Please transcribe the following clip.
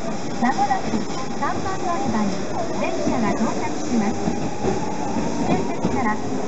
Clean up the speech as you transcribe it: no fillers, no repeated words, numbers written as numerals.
まもなく3番乗り場に電車が到着します。